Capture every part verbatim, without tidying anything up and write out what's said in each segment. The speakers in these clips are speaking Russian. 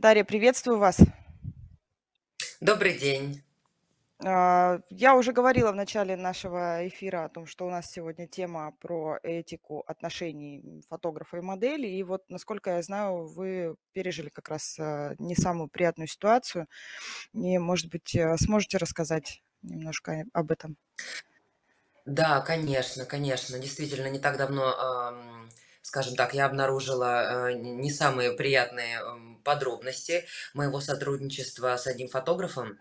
Дарья, приветствую вас. Добрый день. А, Я уже говорила в начале нашего эфира о том, что у нас сегодня тема про этику отношений м, фотографа и модели. И вот, насколько я знаю, вы пережили как раз а, не самую приятную ситуацию. И, может быть, э, сможете рассказать немножко об этом? Да, конечно, конечно. Действительно, не так давно, ам, скажем так, я обнаружила э, н- не самые приятные м, подробности моего сотрудничества с одним фотографом.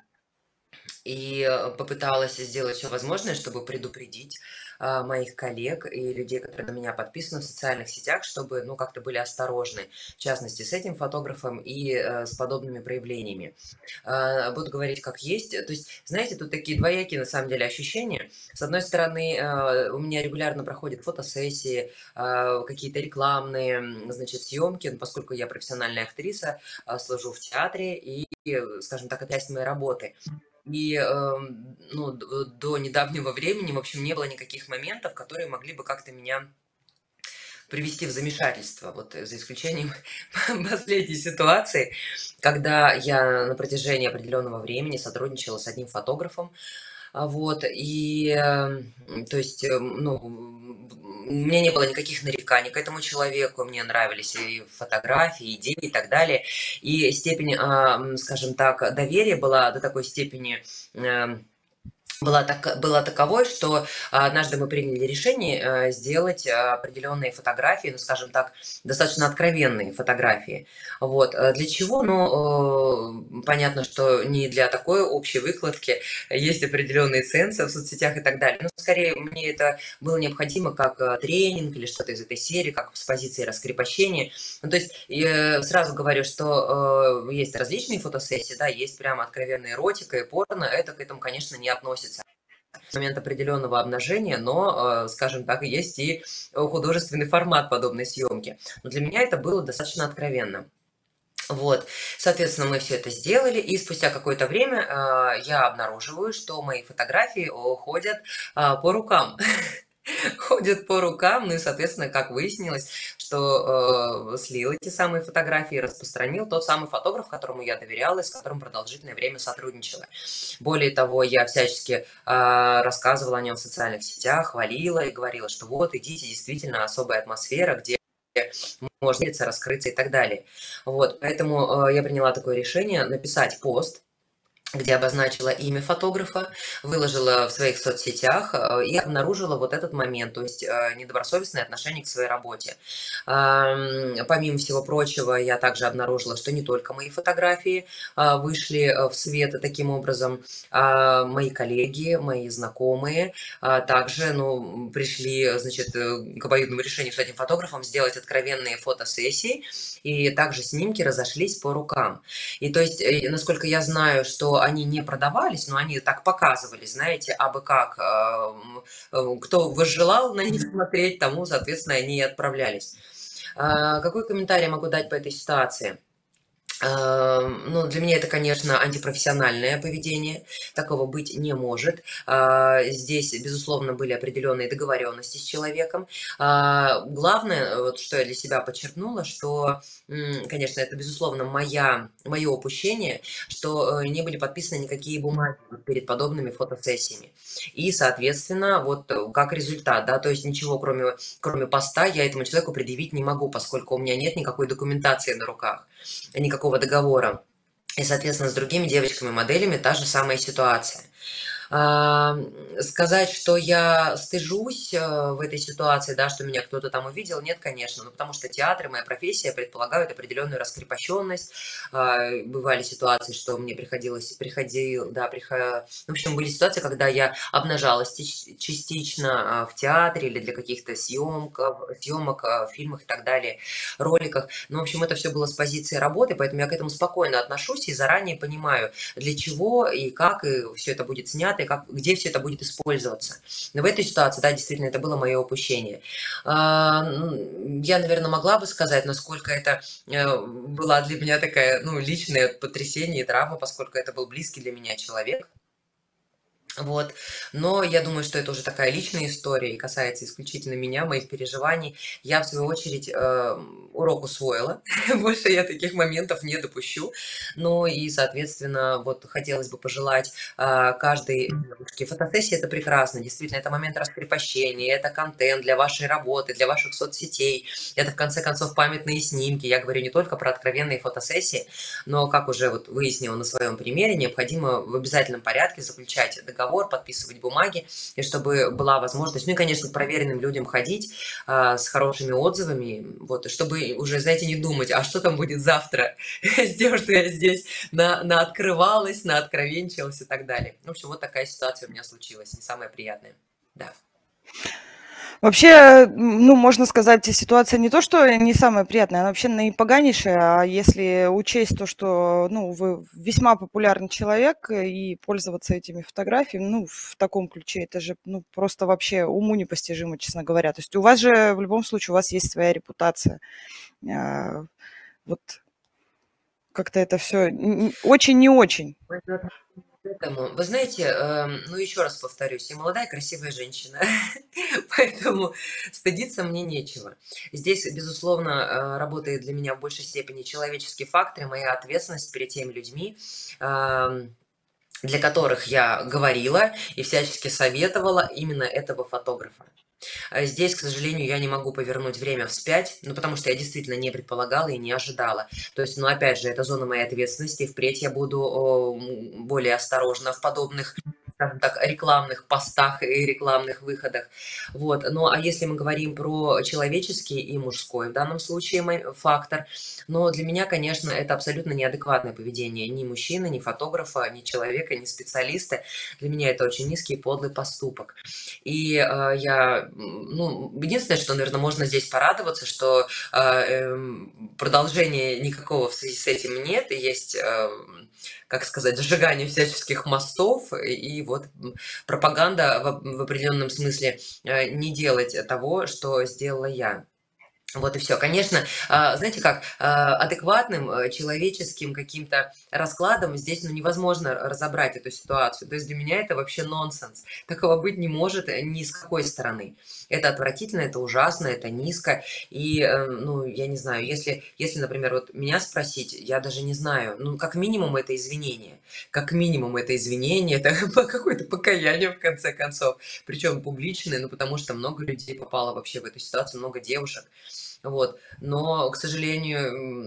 И, э, попыталась сделать все возможное, чтобы предупредить, а, моих коллег и людей, которые на меня подписаны в социальных сетях, чтобы, ну, как-то были осторожны, в частности, с этим фотографом и, э, с подобными проявлениями. А, буду говорить как есть. То есть, знаете, тут такие двоякие, на самом деле, ощущения. С одной стороны, э, у меня регулярно проходят фотосессии, а, какие-то рекламные, м, значит, съемки, ну, поскольку я профессиональная актриса, а, служу в театре, и, э, скажем так, это часть моей работы. И, эм, ну, д до недавнего времени, в общем, не было никаких моментов, которые могли бы как-то меня привести в замешательство. Вот, э, за исключением последней ситуации, когда я на протяжении определенного времени сотрудничала с одним фотографом. А, вот, и, эм, то есть, эм, ну, м, у меня не было никаких нареканий к этому человеку, мне нравились и фотографии, идеи и так далее. И степень, а, м, скажем так, доверия была до такой степени, эм была така была таковой, что однажды мы приняли решение, э, сделать, а, определенные фотографии, ну, скажем так, достаточно откровенные фотографии. Вот, э, для чего? Ну, э, понятно, что не для такой общей выкладки, есть определенные цензы в соцсетях и так далее. Но скорее мне это было необходимо как, э, тренинг или что-то из этой серии, как с позиции раскрепощения. Ну, то есть, э, сразу говорю, что, э, есть различные фотосессии, да, есть прямо откровенная эротика и порно. Это к этому, конечно, не относится момент определенного обнажения, но, э, скажем так, есть и художественный формат подобной съемки. Но для меня это было достаточно откровенно. Вот, соответственно, мы все это сделали, и спустя какое-то время, а, я обнаруживаю, что мои фотографии, о, ходят, а, по рукам. Ходят по рукам. Ну и, соответственно, как выяснилось, что, э, слил эти самые фотографии, распространил тот самый фотограф, которому я доверяла и с которым продолжительное время сотрудничала. Более того, я всячески, а, рассказывала о нем в социальных сетях, хвалила и говорила, что вот идите, действительно особая атмосфера, где можно делиться, раскрыться и так далее. Вот, поэтому, э, я приняла такое решение написать пост, где обозначила имя фотографа, выложила в своих соцсетях, э, и обнаружила вот этот момент, то есть, э, недобросовестное отношение к своей работе. Ам, помимо всего прочего, я также обнаружила, что не только мои фотографии, а, вышли, э, в свет таким образом, а, мои коллеги, мои знакомые, а, также, ну, пришли, значит, э, к обоюдному решению с этим фотографом сделать откровенные фотосессии, и также снимки разошлись по рукам. И то есть, э, насколько я знаю, что они не продавались, но они так показывались, знаете, абы как. ам, э, Кто возжелал на них смотреть, тому, соответственно, они и отправлялись. А, Какой комментарий могу дать по этой ситуации? Ам, ну, для меня это, конечно, антипрофессиональное поведение. Такого быть не может. А, здесь, безусловно, были определенные договоренности с человеком. А, главное, вот что я для себя подчеркнула, что, м, конечно, это, безусловно, моя мое упущение, что, э, не были подписаны никакие бумаги вот перед подобными фотосессиями. И, соответственно, вот, э, как результат, да, то есть ничего, кроме кроме поста, я этому человеку предъявить не могу, поскольку у меня нет никакой документации на руках, никакого договора. И, соответственно, с другими девочками-моделями та же самая ситуация. А, сказать, что я стыжусь, э, в этой ситуации, да, что меня кто-то там увидел, нет, конечно. Ну, потому что театр и моя профессия предполагают определенную раскрепощенность. А, бывали ситуации, что мне приходилось приходил, да, прихо в общем, были ситуации, когда я обнажалась тич частично, а, в театре или для каких-то съемков съемок, а, в фильмах и так далее, роликах. Ну, в общем, это все было с позиции работы, поэтому я к этому спокойно отношусь и заранее понимаю, для чего и как все это будет снято, и как, где все это будет использоваться. Но в этой ситуации, да, действительно, это было мое упущение. А, м, Я, наверное, могла бы сказать, насколько это э, была для меня такая, ну, личное потрясение и травма, поскольку это был близкий для меня человек. Вот. Но я думаю, что это уже такая личная история и касается исключительно меня, моих переживаний. Я, в свою очередь, э, урок усвоила. Больше я таких моментов не допущу. Ну и, соответственно, вот хотелось бы пожелать а, каждой девушке. Фотосессия– это прекрасно. Действительно, это момент раскрепощения, это контент для вашей работы, для ваших соцсетей. Это, в конце концов, памятные снимки. Я говорю не только про откровенные фотосессии, но, как уже вот выяснила на своем примере, необходимо в обязательном порядке заключать договор, подписывать бумаги, и чтобы была возможность, ну и, конечно, к проверенным людям ходить а, с хорошими отзывами, вот, и чтобы уже, знаете, не думать, а что там будет завтра с тем, что я здесь на, на открывалась, на откровенчилась и так далее. В общем, вот такая ситуация у меня случилась, не самая приятная. Да. Вообще, ну, можно сказать, ситуация не то, что не самая приятная, она вообще наипоганейшая. А если учесть то, что, ну, вы весьма популярный человек, и пользоваться этими фотографиями, ну, в таком ключе, это же, ну, просто вообще уму непостижимо, честно говоря. То есть у вас же в любом случае, у вас есть своя репутация. А, Вот как-то это все очень не очень. Поэтому, вы знаете, эм, ну еще раз повторюсь, я молодая красивая женщина, поэтому стыдиться мне нечего. Здесь, безусловно, э, работает для меня в большей степени человеческий фактор и моя ответственность перед теми людьми, ам, для которых я говорила и всячески советовала именно этого фотографа. А Здесь, к сожалению, я не могу повернуть время вспять, ну, потому что я действительно не предполагала и не ожидала. То есть, ну, опять же, это зона моей ответственности, и впредь я буду о, м, более осторожна в подобных, скажем так, рекламных постах и рекламных выходах. Вот. Ну, а если мы говорим про человеческий и мужской, в данном случае мой фактор, но для меня, конечно, это абсолютно неадекватное поведение ни мужчины, ни фотографа, ни человека, ни специалиста. Для меня это очень низкий и подлый поступок. И э, я, ну, единственное, что, наверное, можно здесь порадоваться, что э, эм, продолжения никакого в связи с этим нет, и есть, э, как сказать, сжигание всяческих мостов, и, и вот пропаганда в, в определенном смысле э, не делать того, что сделала я. Вот и все. Конечно, а, знаете как, а, адекватным, э, человеческим каким-то раскладом здесь, ну, невозможно разобрать эту ситуацию. То есть для меня это вообще нонсенс. Такого быть не может э, ни с какой стороны. Это отвратительно, это ужасно, это низко. И, э, ну, я не знаю, если, если, например, вот меня спросить, я даже не знаю, ну, как минимум это извинение. Как минимум это извинение, это какое-то покаяние в конце концов. Причем публичное, ну, потому что много людей попало вообще в эту ситуацию, много девушек. Вот. Но, к сожалению,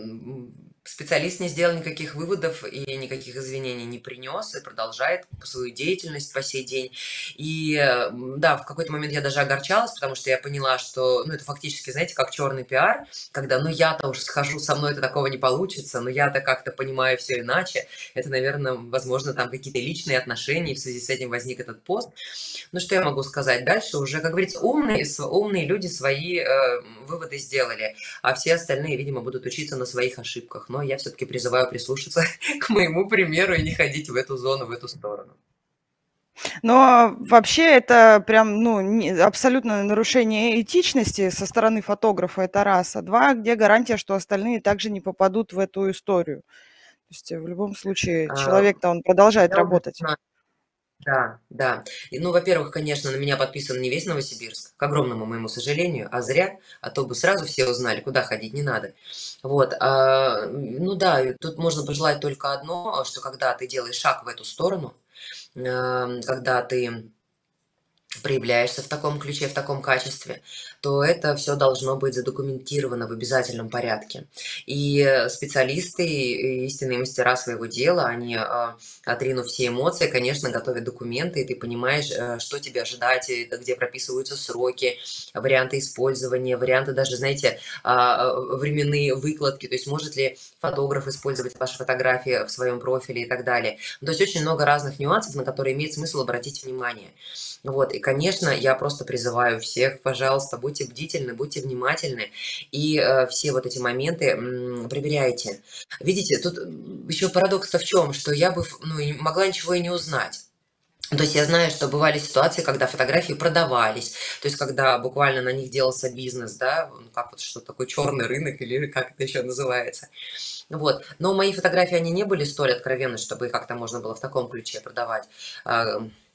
м, специалист не сделал никаких выводов и никаких извинений не принес и продолжает свою деятельность по сей день. И э, м, да, в какой-то момент я даже огорчалась, потому что я поняла, что, ну, это фактически, знаете, как черный пиар, когда, ну, я-то уж схожу, со мной это такого не получится, но я-то как-то понимаю все иначе. Это, наверное, возможно, там какие-то личные отношения, и в связи с этим возник этот пост. Ну, что я могу сказать? Дальше уже, как говорится, умные, св- умные люди свои э, выводы сделали, а все остальные, видимо, будут учиться на своих ошибках. Но я все-таки призываю прислушаться к моему примеру и не ходить в эту зону, в эту сторону. Но вообще это прям, ну, не- абсолютное нарушение этичности со стороны фотографа, это раз. А два, где гарантия, что остальные также не попадут в эту историю? То есть э, в любом случае А, человек-то, он продолжает Я работать. убеждена, да, да. И, ну, во-первых, конечно, на меня подписан не весь Новосибирск, к огромному моему сожалению, а зря, а то бы сразу все узнали, куда ходить не надо. Вот, а, ну да, и тут можно пожелать только одно, что когда ты делаешь шаг в эту сторону, ам, когда ты проявляешься в таком ключе, в таком качестве, то это все должно быть задокументировано в обязательном порядке. И э, специалисты, и истинные мастера своего дела, они, а, отринув все эмоции, конечно, готовят документы, и ты понимаешь, э, что тебе ожидать, и это где прописываются сроки, варианты использования, варианты даже, знаете, а, а, временные выкладки, то есть может ли фотограф использовать ваши фотографии в своем профиле и так далее. Ну, то есть очень много разных нюансов, на которые имеет смысл обратить внимание. Вот, и, конечно, я просто призываю всех, пожалуйста, будьте бдительны, будьте внимательны, и э, все вот эти моменты м, проверяйте. Видите, тут еще парадокс-то в чем, что я бы, ф- ну, и могла ничего и не узнать. То есть я знаю, что бывали ситуации, когда фотографии продавались, то есть когда буквально на них делался бизнес, да, ну, как вот что такое черный рынок или как это еще называется. Вот. Но мои фотографии, они не были столь откровенны, чтобы их как-то можно было в таком ключе продавать. А,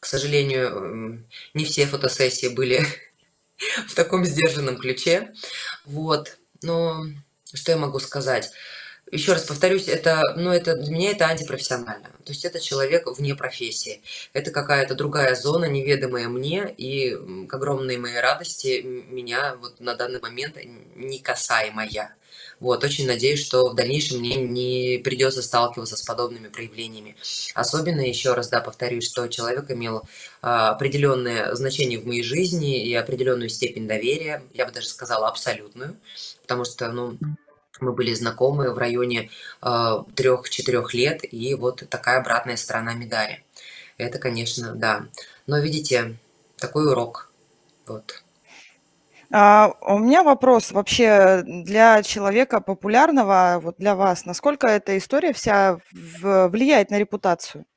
К сожалению, м, не все фотосессии были в таком сдержанном ключе. Вот. Но что я могу сказать? Еще раз повторюсь, это, ну, это для меня это антипрофессионально. То есть это человек вне профессии. Это какая-то другая зона, неведомая мне, и м, к огромной моей радости м, меня вот на данный момент не касаемая. Вот, очень надеюсь, что в дальнейшем мне не придется сталкиваться с подобными проявлениями. Особенно, еще раз, да, повторюсь, что человек имел а, определенное значение в моей жизни и определенную степень доверия, я бы даже сказала абсолютную, потому что, ну, мы были знакомы в районе трех-четырех лет, и вот такая обратная сторона медали. Это, конечно, да. Но видите, такой урок. Вот. А, у меня вопрос вообще для человека популярного, вот для вас, насколько эта история вся в влияет на репутацию?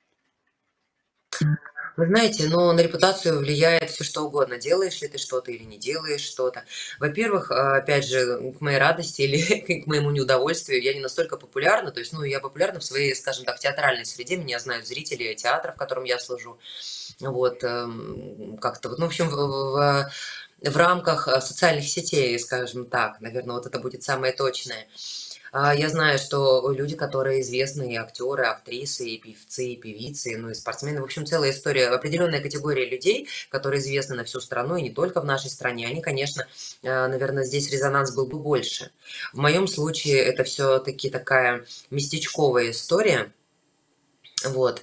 Вы знаете, но на репутацию влияет все что угодно. Делаешь ли ты что-то или не делаешь что-то. Во-первых, а, опять же, к моей радости или к моему неудовольствию, я не настолько популярна. То есть, ну, я популярна в своей, скажем так, театральной среде. Меня знают зрители театра, в котором я служу. Вот, эм, как-то вот, ну, в общем, в в в рамках, а, социальных сетей, скажем так, наверное, вот это будет самое точное. А, я знаю, что люди, которые известны, и актеры, актрисы, и певцы, и певицы, ну и спортсмены, в общем, целая история, определенная категория людей, которые известны на всю страну, и не только в нашей стране, они, конечно, а, наверное, здесь резонанс был бы больше. В моем случае это все-таки такая местечковая история. Вот.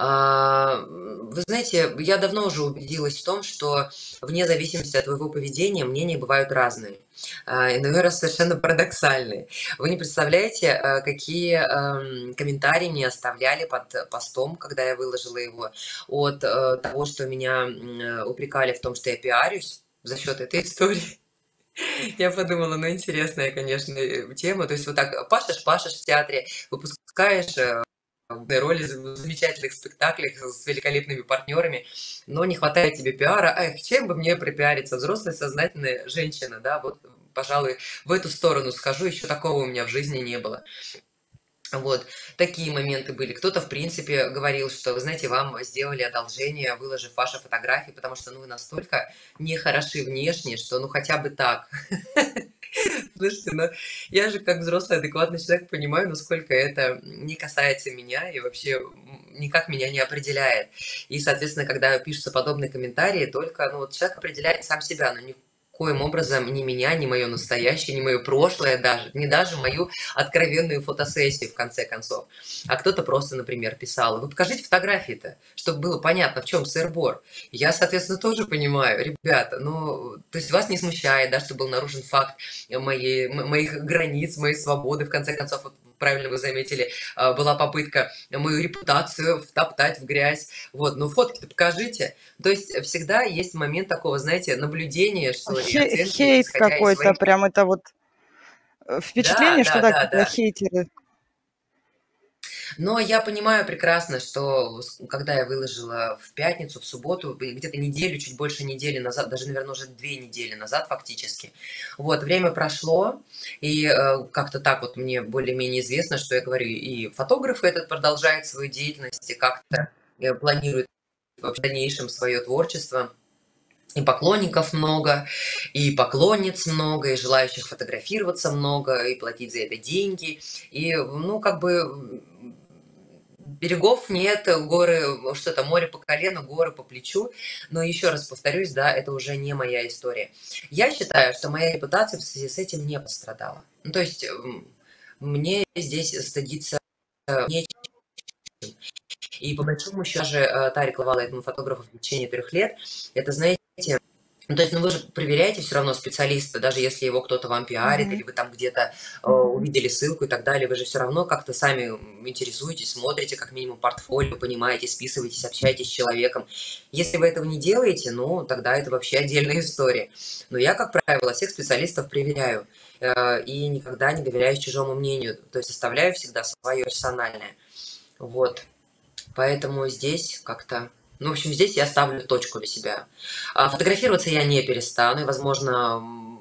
А, Вы знаете, я давно уже убедилась в том, что вне зависимости от твоего поведения мнения бывают разные. А, иной раз совершенно парадоксальные. Вы не представляете, а, какие ам, комментарии мне оставляли под постом, когда я выложила его, от э, того, что меня м, э, упрекали в том, что я пиарюсь за счет этой истории. Я подумала, ну интересная, конечно, э, тема. То есть вот так пашешь, пашешь в театре, выпускаешь э, главные роли в замечательных спектаклях с великолепными партнерами, но не хватает тебе пиара. Эх, чем бы мне припиариться? Взрослая, сознательная женщина, да, вот, пожалуй, в эту сторону скажу, еще такого у меня в жизни не было. Вот, такие моменты были. Кто-то, в принципе, говорил, что, вы знаете, вам сделали одолжение, выложив ваши фотографии, потому что, ну, вы настолько нехороши внешне, что, ну, хотя бы так. Слушайте, ну, я же как взрослый, адекватный человек понимаю, насколько это не касается меня и вообще м, никак меня не определяет. И, соответственно, когда пишутся подобные комментарии, только, ну, вот человек определяет сам себя, но никоим образом ни меня, ни мое настоящее, ни мое прошлое даже, не даже мою откровенную фотосессию, в конце концов. А кто-то просто, например, писал: вы покажите фотографии-то, чтобы было понятно, в чем сыр-бор. Я, соответственно, тоже понимаю, ребята, ну, то есть вас не смущает, да, что был нарушен факт моей, моих границ, моей свободы, в конце концов, вот правильно вы заметили, а, была попытка мою репутацию втоптать в грязь. Вот, ну фотки-то покажите. То есть всегда есть момент такого, знаете, наблюдения, что ли, Хе оценки, хейт исходя из какой-то, своих... прям это вот, э, Да, впечатление, что да, да, да, какие-то да. хейтеры. Но я понимаю прекрасно, что когда я выложила в пятницу, в субботу, где-то неделю, чуть больше недели назад, даже, наверное, уже две недели назад фактически, вот, время прошло, и э, как-то так вот мне более-менее известно, что я говорю, и фотограф этот продолжает свою деятельность, и как-то э, планирует в дальнейшем свое творчество. И поклонников много, и поклонниц много, и желающих фотографироваться много, и платить за это деньги. И, ну, как бы берегов нет, горы, что-то море по колено, горы по плечу. Но еще раз повторюсь, да, это уже не моя история. Я считаю, что моя репутация в связи с этим не пострадала. Ну, то есть мне здесь стыдиться нечем. И по большому счету же та рекламировала этому фотографу в течение трех лет. Это, знаете, ну, то есть, ну, вы же проверяете все равно специалиста, даже если его кто-то вам пиарит, или Мгм. вы там где-то э, увидели ссылку и так далее, вы же все равно как-то сами интересуетесь, смотрите как минимум портфолио, понимаете, списываетесь, общаетесь с человеком. Если вы этого не делаете, ну, тогда это вообще отдельная история. Но я, как правило, всех специалистов проверяю э, и никогда не доверяюсь чужому мнению, то есть оставляю всегда свое персональное. Вот. Поэтому здесь как-то... Ну, в общем, здесь я ставлю точку для себя. А фотографироваться я не перестану, и, возможно,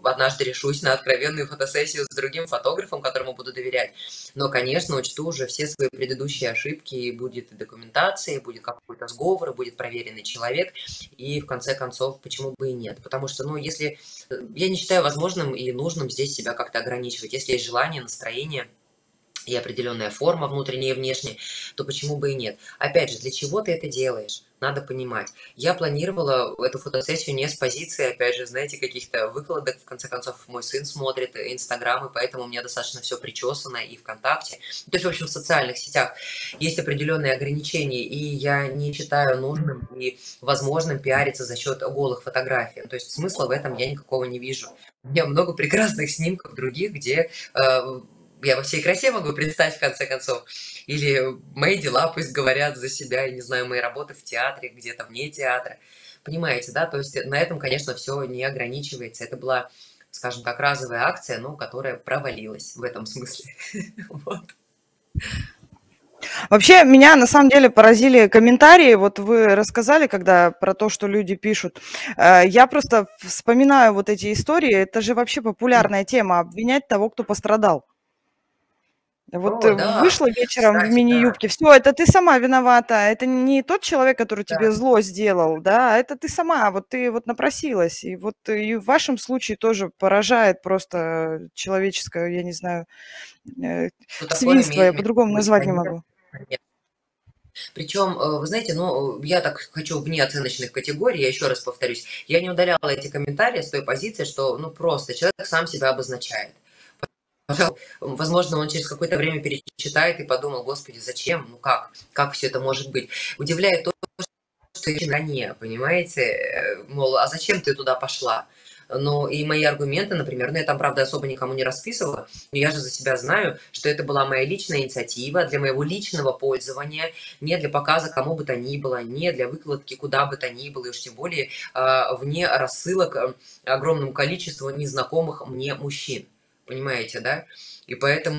однажды решусь на откровенную фотосессию с другим фотографом, которому буду доверять. Но, конечно, учту уже все свои предыдущие ошибки, и будет и документация, и будет какой-то сговор, и будет проверенный человек, и в конце концов, почему бы и нет. Потому что, ну, если... Я не считаю возможным и нужным здесь себя как-то ограничивать. Если есть желание, настроение и определенная форма внутренняя и внешняя, то почему бы и нет? Опять же, для чего ты это делаешь? Надо понимать. Я планировала эту фотосессию не с позиции, опять же, знаете, каких-то выкладок. В конце концов, мой сын смотрит Инстаграм, и поэтому у меня достаточно все причесано и ВКонтакте. То есть, в общем, в социальных сетях есть определенные ограничения, и я не считаю нужным и возможным пиариться за счет голых фотографий. То есть смысла в этом я никакого не вижу. У меня много прекрасных снимков других, где... Э, я во всей красе могу представить, в конце концов. Или мои дела пусть говорят за себя, я не знаю, мои работы в театре, где-то вне театра. Понимаете, да? То есть на этом, конечно, все не ограничивается. Это была, скажем так, разовая акция, но которая провалилась в этом смысле. Вот. Вообще, меня на самом деле поразили комментарии. Вот вы рассказали, когда про то, что люди пишут. Э, Я просто вспоминаю вот эти истории. Это же вообще популярная тема — обвинять того, кто пострадал. Вот О, э, да, вышла вечером в кстати, да, мини-юбке, все, это ты сама виновата, это не тот человек, который тебе да. зло сделал, да, а это ты сама, вот ты вот напросилась. И вот э, и в вашем случае тоже поражает просто человеческое, я не знаю, э, Что такое свинство, я имеет место по-другому быть, назвать не конечно. могу. Причем, э, вы знаете, ну, я так хочу вне оценочных категорий, я еще раз повторюсь, я не удаляла эти комментарии с той позиции, что, ну, просто человек сам себя обозначает. Возможно, он через какое-то время перечитает и подумал: господи, зачем, ну как, как все это может быть. Удивляет то, что я не, понимаете, э, мол, а зачем ты туда пошла? Ну, и мои аргументы, например, ну, я там, правда, особо никому не расписывала, но я же за себя знаю, что это была моя личная инициатива для моего личного пользования, не для показа кому бы то ни было, не для выкладки куда бы то ни было, и уж тем более э, вне рассылок э, огромному количеству незнакомых мне мужчин. Понимаете, да? И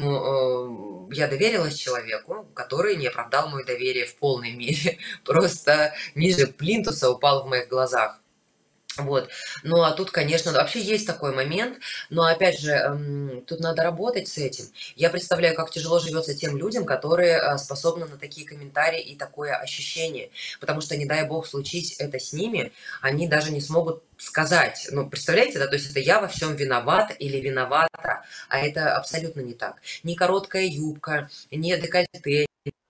поэтому э, я доверилась человеку, который не оправдал мое доверие в полной мере. Просто ниже плинтуса упал в моих глазах. Вот. Ну, а тут, конечно, вообще есть такой момент, но, опять же, эм, тут надо работать с этим. Я представляю, как тяжело живется тем людям, которые э, способны на такие комментарии и такое ощущение. Потому что, не дай бог, случись это с ними, они даже не смогут сказать. Ну, представляете, да, то есть это я во всем виноват или виновата, а это абсолютно не так. Ни короткая юбка, ни декольте,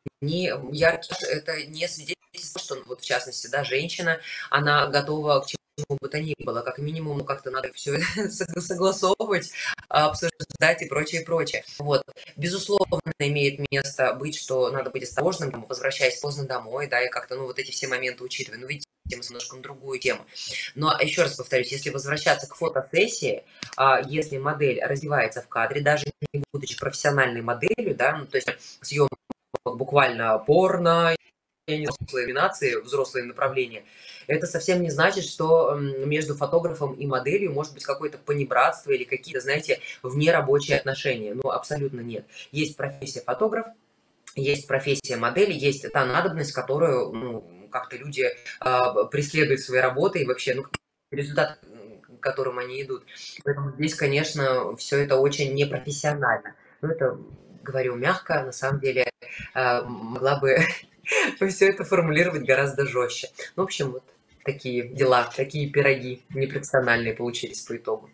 ни яркий, это не свидетельство, что, вот в частности, да, женщина, она готова к чему бы то ни было, как минимум, ну, как-то надо все это согласовывать, обсуждать и прочее, прочее. Вот. Безусловно, имеет место быть, что надо быть осторожным, возвращаясь поздно домой, да, и как-то, ну, вот эти все моменты учитывая. Ну, видите, мы немножко на другую тему. Но еще раз повторюсь, если возвращаться к фотосессии, если модель раздевается в кадре, даже не будучи профессиональной моделью, да, ну, то есть съемка буквально порно, взрослые номинации, взрослые направления, это совсем не значит, что между фотографом и моделью может быть какое-то понебратство или какие-то, знаете, внерабочие отношения. Ну, абсолютно нет. Есть профессия фотограф, есть профессия модели, есть та надобность, которую, ну, как-то люди э, преследуют своей работой и вообще, ну, результат, к которым они идут. Поэтому здесь, конечно, все это очень непрофессионально. Ну, это, говорю мягко, на самом деле э, могла бы все это формулировать гораздо жестче. Ну, в общем, вот такие дела, такие пироги непрофессиональные получились по итогу.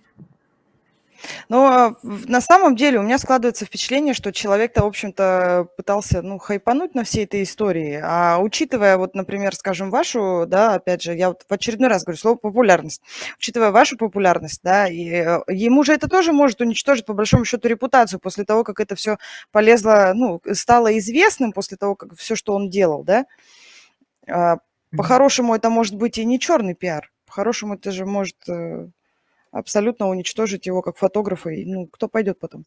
Но в- на самом деле у меня складывается впечатление, что человек-то, в общем-то, пытался, ну, хайпануть на всей этой истории. А учитывая, вот, например, скажем, вашу, да, опять же, я вот в очередной раз говорю слово популярность. Учитывая вашу популярность, да, и э, ему же это тоже может уничтожить, по большому счету, репутацию после того, как это все полезло, ну, стало известным после того, как все, что он делал, да. А, По-хорошему, это может быть и не черный пиар. По-хорошему, это же может э, абсолютно уничтожить его как фотографа. И, ну, кто пойдет потом?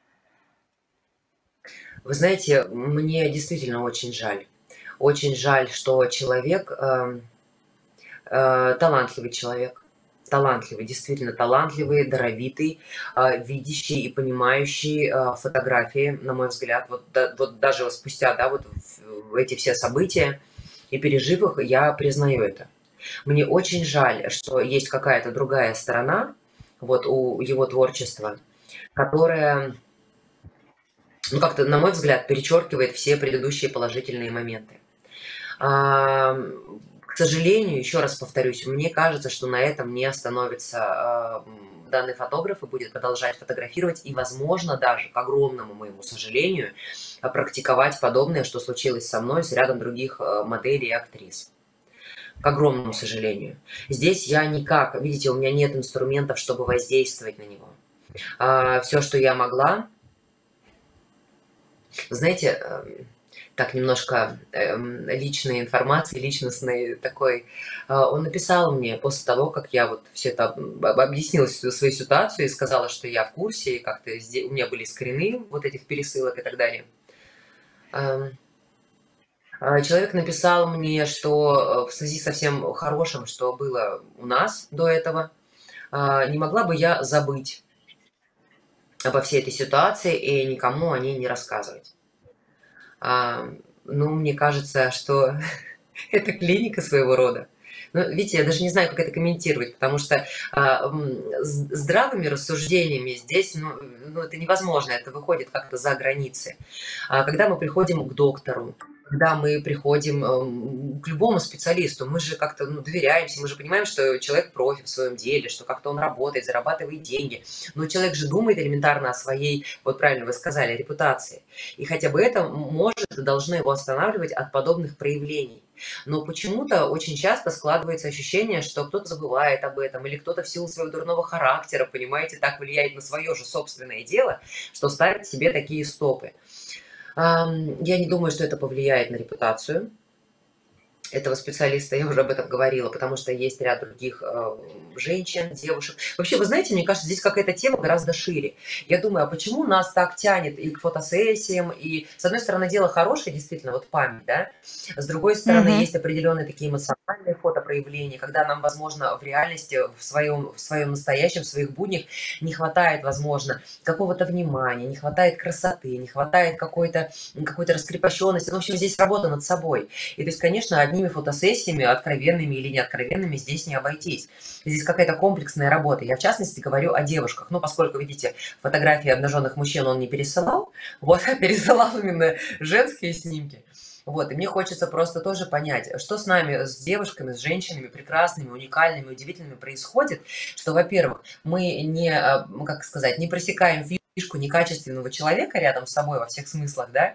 Вы знаете, мне действительно очень жаль. Очень жаль, что человек, э, э, талантливый человек, талантливый, действительно талантливый, даровитый, э, видящий и понимающий э, фотографии, на мой взгляд. Вот, да, вот даже вот спустя, да, вот в- в эти все события и пережив их, я признаю это. Мне очень жаль, что есть какая-то другая сторона, вот у его творчества, которое, ну, как-то, на мой взгляд, перечеркивает все предыдущие положительные моменты. А, к сожалению, еще раз повторюсь, мне кажется, что на этом не остановится а, данный фотограф и будет продолжать фотографировать и, возможно, даже, к огромному моему сожалению, практиковать подобное, что случилось со мной, с рядом других моделей и актрис. К огромному сожалению. Здесь я никак, видите, у меня нет инструментов, чтобы воздействовать на него. А, все, что я могла, знаете, так немножко личной информации, личностной такой. Он написал мне после того, как я вот все это объяснила свою ситуацию и сказала, что я в курсе, и как-то у меня были скрины вот этих пересылок и так далее. Человек написал мне, что в связи со всем хорошим, что было у нас до этого, не могла бы я забыть обо всей этой ситуации и никому о ней не рассказывать. А, ну, мне кажется, что это клиника своего рода. Ну, видите, я даже не знаю, как это комментировать, потому что а, с здравыми рассуждениями здесь, ну, ну, это невозможно, это выходит как-то за границы. А когда мы приходим к доктору, когда мы приходим к любому специалисту, мы же как-то ну, доверяемся, мы же понимаем, что человек профи в своем деле, что как-то он работает, зарабатывает деньги. Но человек же думает элементарно о своей, вот правильно вы сказали, репутации. И хотя бы это может и должно его останавливать от подобных проявлений. Но почему-то очень часто складывается ощущение, что кто-то забывает об этом, или кто-то в силу своего дурного характера, понимаете, так влияет на свое же собственное дело, что ставит себе такие стопы. Я не думаю, что это повлияет на репутацию этого специалиста, я уже об этом говорила, потому что есть ряд других э, женщин, девушек. Вообще, вы знаете, мне кажется, здесь какая-то тема гораздо шире. Я думаю, а почему нас так тянет и к фотосессиям, и, с одной стороны, дело хорошее, действительно, вот память, да, с другой стороны, Мгм. есть определенные такие эмоциональные фотопроявления, когда нам, возможно, в реальности, в своем, в своем настоящем, в своих буднях не хватает, возможно, какого-то внимания, не хватает красоты, не хватает какой-то какой-то раскрепощенности. Ну, в общем, здесь работа над собой. И, то есть, конечно, одними фотосессиями, откровенными или неоткровенными, здесь не обойтись. Здесь какая-то комплексная работа. Я, в частности, говорю о девушках. Ну, поскольку, видите, фотографии обнаженных мужчин он не пересылал, вот, а пересылал именно женские снимки. Вот, и мне хочется просто тоже понять, что с нами, с девушками, с женщинами прекрасными, уникальными, удивительными происходит, что, во-первых, мы не, как сказать, не просекаем фишку некачественного человека рядом с собой во всех смыслах, да,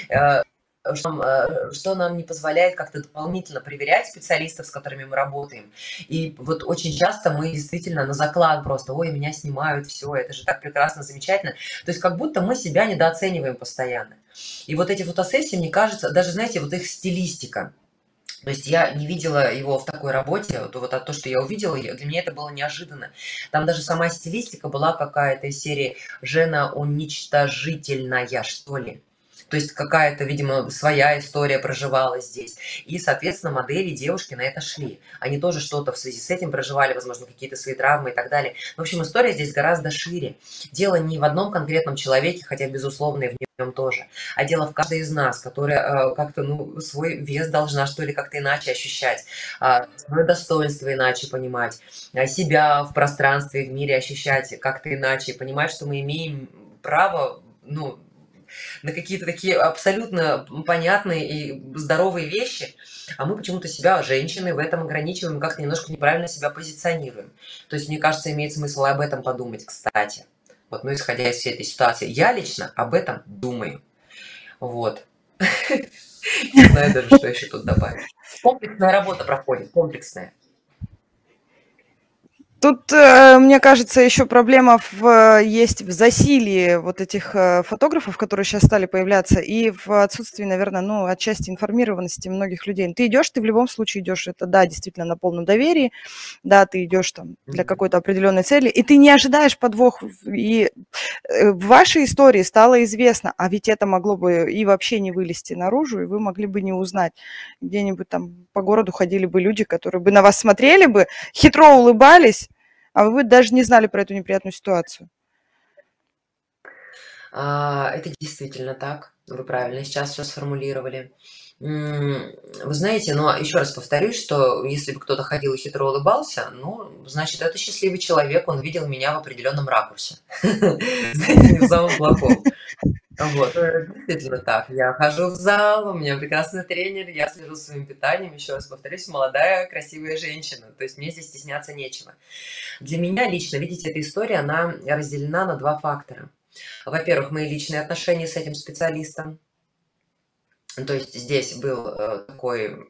что, что нам не позволяет как-то дополнительно проверять специалистов, с которыми мы работаем. И вот очень часто мы действительно на заклад просто, ой, меня снимают, все, это же так прекрасно, замечательно. То есть как будто мы себя недооцениваем постоянно. И вот эти фотосессии, мне кажется, даже, знаете, вот их стилистика. То есть я не видела его в такой работе, вот, вот то, что я увидела, для меня это было неожиданно. Там даже сама стилистика была какая-то из серии «Жена уничтожительная», что ли. То есть какая-то, видимо, своя история проживалась здесь. И, соответственно, модели, девушки на это шли. Они тоже что-то в связи с этим проживали, возможно, какие-то свои травмы и так далее. В общем, история здесь гораздо шире. Дело не в одном конкретном человеке, хотя, безусловно, и в нем тоже, а дело в каждой из нас, которая э, как-то, ну, свой вес должна, что ли, как-то иначе ощущать, э, свое достоинство иначе понимать, э, себя в пространстве, в мире ощущать как-то иначе, понимать, что мы имеем право, ну, на какие-то такие абсолютно понятные и здоровые вещи, а мы почему-то себя, женщины, в этом ограничиваем, как-то немножко неправильно себя позиционируем. То есть, мне кажется, имеет смысл об этом подумать, кстати. Вот, ну, исходя из всей этой ситуации. Я лично об этом думаю. Вот. Не знаю даже, что еще тут добавить. Комплексная работа проходит, комплексная. Тут, э, мне кажется, еще проблема в, есть в засилии вот этих э, фотографов, которые сейчас стали появляться, и в отсутствии, наверное, ну, отчасти информированности многих людей. Ты идешь, ты в любом случае идешь, это, да, действительно на полном доверии, да, ты идешь там для Мгм. какой-то определенной цели, и ты не ожидаешь подвох. И э, в вашей истории стало известно, а ведь это могло бы и вообще не вылезти наружу, и вы могли бы не узнать. Где-нибудь там по городу ходили бы люди, которые бы на вас смотрели бы, хитро улыбались, а вы даже не знали про эту неприятную ситуацию. А, это действительно так. Вы правильно сейчас все сформулировали. М, вы знаете, но еще раз повторюсь, что если бы кто-то ходил и хитро улыбался, ну, значит, это счастливый человек, он видел меня в определенном ракурсе. Знаете, не в самом плохом. Вот, э, действительно так. Я хожу в зал, у меня прекрасный тренер, я слежу за своим питанием, еще раз повторюсь, молодая, красивая женщина. То есть мне здесь стесняться нечего. Для меня лично, видите, эта история, она разделена на два фактора. Во-первых, мои личные отношения с этим специалистом. То есть здесь был э, такой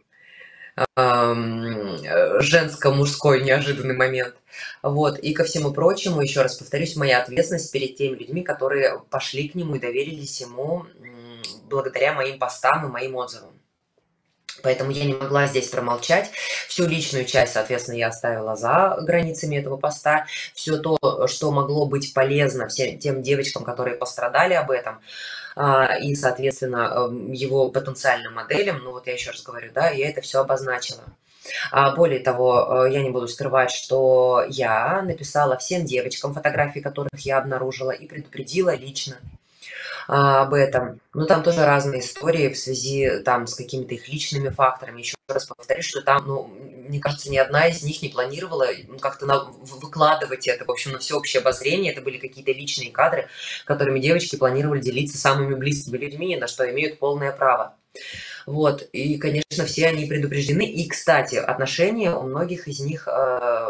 ам, э, женско-мужской неожиданный момент. Вот. И ко всему прочему, еще раз повторюсь, моя ответственность перед теми людьми, которые пошли к нему и доверились ему м, благодаря моим постам и моим отзывам. Поэтому я не могла здесь промолчать. Всю личную часть, соответственно, я оставила за границами этого поста. Все то, что могло быть полезно всем тем девочкам, которые пострадали об этом, а, и, соответственно, эм, его потенциальным моделям, ну вот я еще раз говорю, да, я это все обозначила. А, более того, э, я не буду скрывать, что я написала всем девочкам, фотографии которых я обнаружила, и предупредила лично а, об этом. Но там тоже разные истории в связи там с какими-то их личными факторами. Еще раз повторюсь, что там, ну, мне кажется, ни одна из них не планировала ну, как-то на- в- выкладывать это, в общем, на всеобщее обозрение. Это были какие-то личные кадры, которыми девочки планировали делиться самыми близкими людьми, на что имеют полное право. Вот, и, конечно, все они предупреждены. И, кстати, отношения у многих из них, э,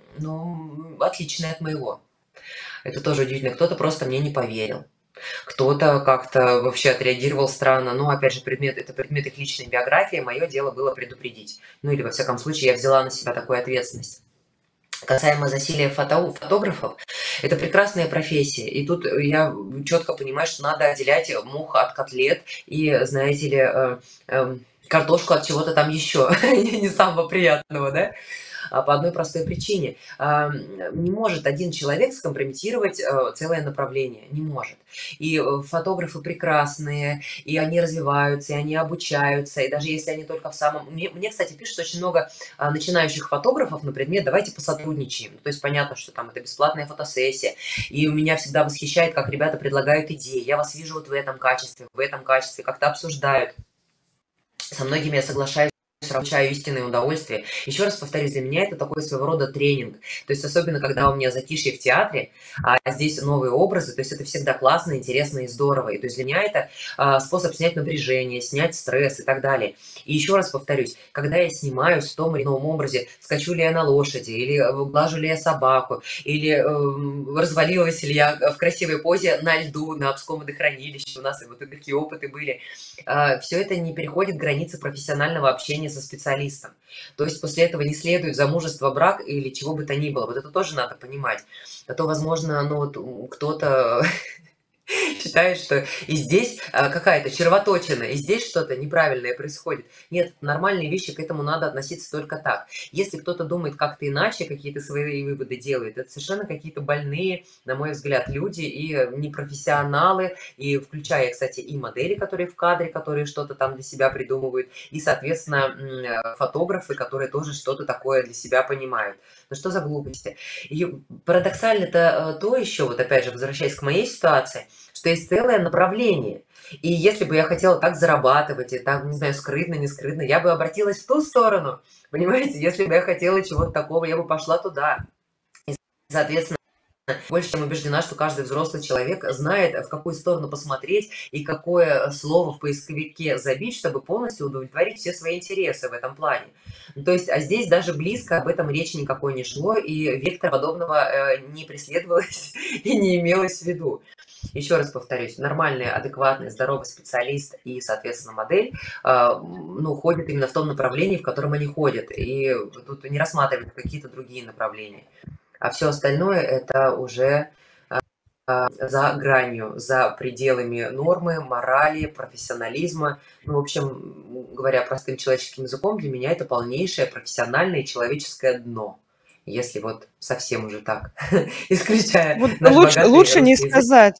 ну, отличные от моего. Это тоже удивительно. Кто-то просто мне не поверил. Кто-то как-то вообще отреагировал странно. Но, опять же, предмет, это предмет их личной биографии. Мое дело было предупредить. Ну, или, во всяком случае, я взяла на себя такую ответственность. Касаемо засилия фото фотографов, это прекрасная профессия. И тут я четко понимаю, что надо отделять мух от котлет и, знаете ли, э, эм, картошку от чего-то там еще, не самого приятного, да? А, по одной простой причине. А, не может один человек скомпрометировать э, целое направление. Не может. И э, фотографы прекрасные, и они развиваются, и они обучаются, и даже если они только в самом... Мне, мне кстати, пишут очень много а, начинающих фотографов на предмет «давайте посотрудничаем». То есть понятно, что там это бесплатная фотосессия, и у меня всегда восхищает, как ребята предлагают идеи. Я вас вижу вот в этом качестве, в этом качестве, как-то обсуждают. Со многими я соглашаюсь, получаю истинное удовольствие. Еще раз повторюсь, для меня это такой своего рода тренинг. То есть особенно, когда у меня затишье в театре, а здесь новые образы, то есть это всегда классно, интересно и здорово. И то есть для меня это а, способ снять напряжение, снять стресс и так далее. И еще раз повторюсь, когда я снимаюсь в том или ином образе, скачу ли я на лошади, или э, глажу ли я собаку, или э, развалилась ли я в красивой позе на льду, на Обском водохранилище, у нас и вот и такие опыты были, все это не переходит границы профессионального общения со специалистом. То есть после этого не следует замужество, брак или чего бы то ни было. Вот это тоже надо понимать. А то, возможно, ну вот кто-то считает, что и здесь а, какая-то червоточина, и здесь что-то неправильное происходит. Нет, нормальные вещи, к этому надо относиться только так. Если кто-то думает как-то иначе, какие-то свои выводы делает, это совершенно какие-то больные, на мой взгляд, люди и непрофессионалы, и включая, кстати, и модели, которые в кадре, которые что-то там для себя придумывают, и, соответственно, фотографы, которые тоже что-то такое для себя понимают. Ну что за глупости? И парадоксально-то то еще, вот опять же, возвращаясь к моей ситуации, что есть целое направление. И если бы я хотела так зарабатывать, и так, не знаю, скрытно, не скрытно, я бы обратилась в ту сторону. Понимаете, если бы я хотела чего-то такого, я бы пошла туда. И, соответственно, больше чем убеждена, что каждый взрослый человек знает, в какую сторону посмотреть и какое слово в поисковике забить, чтобы полностью удовлетворить все свои интересы в этом плане. Ну, то есть, а здесь даже близко об этом речи никакой не шло, и вектор подобного э, не преследовалось и не имелось в виду. Еще раз повторюсь, нормальный, адекватный, здоровый специалист и, соответственно, модель, э, ну, ходят именно в том направлении, в котором они ходят, и тут не рассматривают какие-то другие направления. А все остальное это уже а, за гранью, за пределами нормы, морали, профессионализма. Ну, в общем, говоря простым человеческим языком, для меня это полнейшее профессиональное и человеческое дно. Если вот совсем уже так, исключая Вот наш лучше, богатый лучше не русский язык. сказать.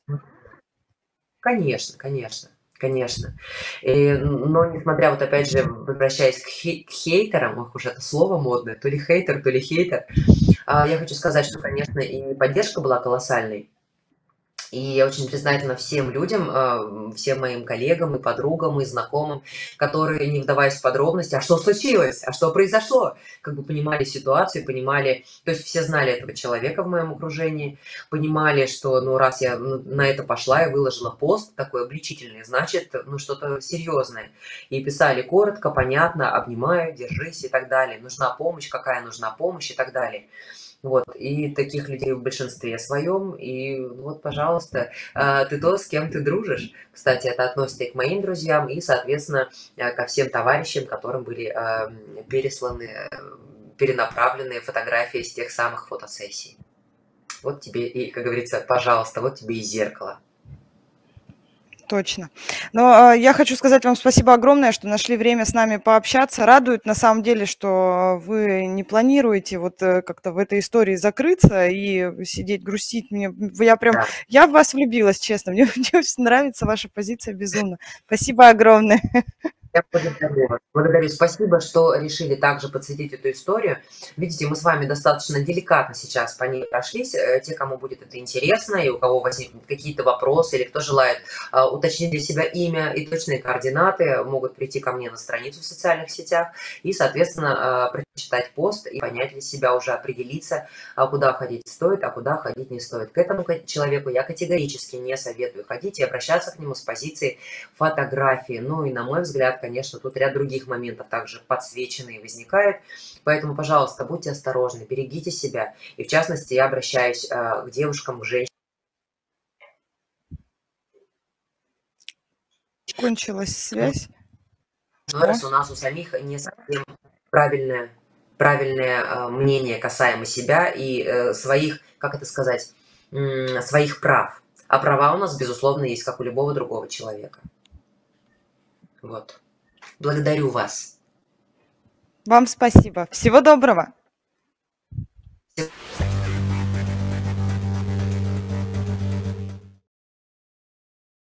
Конечно, конечно, конечно. И, но несмотря, вот опять же, возвращаясь к, хей- к хейтерам, ох уж это слово модное, то ли хейтер, то ли хейтер, а, я хочу сказать, что, конечно, и поддержка была колоссальной. И я очень признательна всем людям, а, всем моим коллегам и подругам, и знакомым, которые, не вдаваясь в подробности: "А что случилось? А что произошло?" Как бы понимали ситуацию, понимали, то есть все знали этого человека в моем окружении, понимали, что, ну, раз я н на это пошла и выложила пост такой обличительный, значит, ну, что-то серьезное. И писали коротко, понятно: "Обнимаю, держись" и так далее. "Нужна помощь, какая нужна помощь" и так далее. Вот, и таких людей в большинстве своем. И вот, пожалуйста, а, ты то, с кем ты дружишь. Кстати, это относится и к моим друзьям, и, соответственно, э, ко всем товарищам, которым были, ам, пересланы, э, перенаправлены фотографии с тех самых фотосессий. Вот тебе и, как говорится, пожалуйста, вот тебе и зеркало. Точно. Но, а, я хочу сказать вам спасибо огромное, что нашли время с нами пообщаться. Радует на самом деле, что вы не планируете вот, э, как-то в этой истории закрыться и сидеть грустить. Мне м, я прям Да. я в вас влюбилась, честно. Мне мне очень нравится ваша позиция безумно. Спасибо огромное. Я благодарю вас. Благодарю. Спасибо, что решили также подсветить эту историю. Видите, мы с вами достаточно деликатно сейчас по ней прошлись. Э, те, кому будет это интересно, и у кого возникнут какие-то вопросы, или кто желает, а, уточнить для себя имя и точные координаты, могут прийти ко мне на страницу в социальных сетях и, соответственно, а, прочитать пост и понять для себя, уже определиться, а, куда ходить стоит, а куда ходить не стоит. К этому ко человеку я категорически не советую ходить и обращаться к нему с позиции фотографии. Ну и, на мой взгляд, конечно, тут ряд других моментов также подсвечены и возникает. Поэтому, пожалуйста, будьте осторожны, берегите себя. И, в частности, я обращаюсь, а, к девушкам, к женщ Кончилась связь. Иной О. раз у нас у самих не совсем правильное правильное, а, мнение касаемо себя и, э, своих, как это сказать, м, своих прав. А права у нас, безусловно, есть, как у любого другого человека. Вот. Благодарю вас. Вам спасибо. Всего доброго.